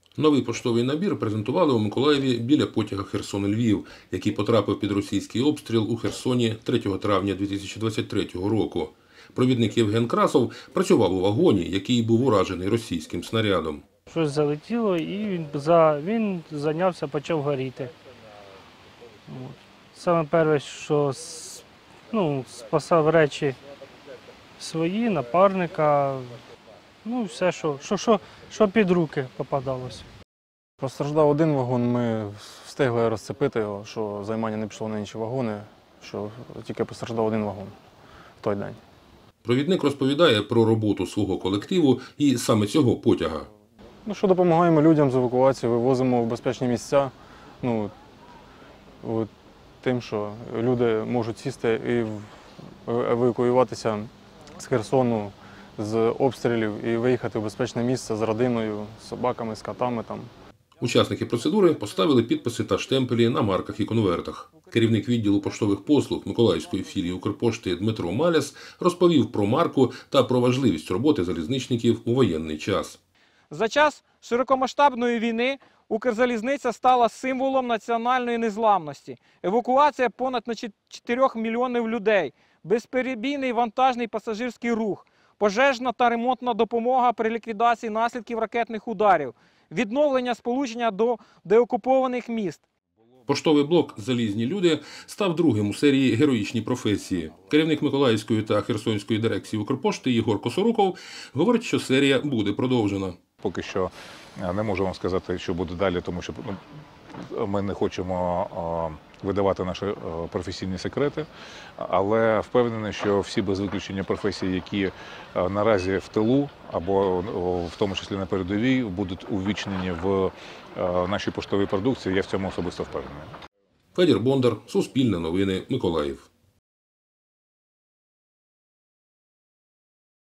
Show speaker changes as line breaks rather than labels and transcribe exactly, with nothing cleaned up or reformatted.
Новий поштовий набір презентували у Миколаєві біля потяга Херсон-Львів, який потрапив під російський обстріл у Херсоні третього травня дві тисячі двадцять третього року. Провідник Євген Красов працював у вагоні, який був уражений російським снарядом.
Щось залетіло і він, за, він зайнявся, почав горіти. От. Саме перше, що ну, спасав речі свої, напарника, ну все, що, що, що, що під руки попадалося.
Постраждав один вагон, ми встигли розцепити його, що займання не пішло на інші вагони, що тільки постраждав один вагон в той день.
Провідник розповідає про роботу свого колективу і саме цього потяга.
Ну, що допомагаємо людям з евакуацією, вивозимо в безпечні місця, ну, тим, що люди можуть сісти і евакуюватися з Херсону, з обстрілів і виїхати в безпечне місце з родиною, з собаками, з котами там.
Учасники процедури поставили підписи та штемпелі на марках і конвертах. Керівник відділу поштових послуг Миколаївської філії Укрпошти Дмитро Маляс розповів про марку та про важливість роботи залізничників у воєнний час.
За час широкомасштабної війни Укрзалізниця стала символом національної незламності. Евакуація понад на чотирьох мільйонів людей, безперебійний вантажний пасажирський рух, пожежна та ремонтна допомога при ліквідації наслідків ракетних ударів, відновлення сполучення до деокупованих міст.
Поштовий блок «Залізні люди» став другим у серії «Героїчні професії». Керівник Миколаївської та Херсонської дирекції Укрпошти Єгор Косоруков говорить, що серія буде продовжена.
Поки що не можу вам сказати, що буде далі, тому що ну, ми не хочемо видавати наші професійні секрети, але впевнений, що всі без виключення професії, які наразі в тилу або в тому числі на передовій, будуть увічнені в нашій поштовій продукції, я в цьому особисто впевнений.
Федір Бондар, Суспільне новини, Миколаїв.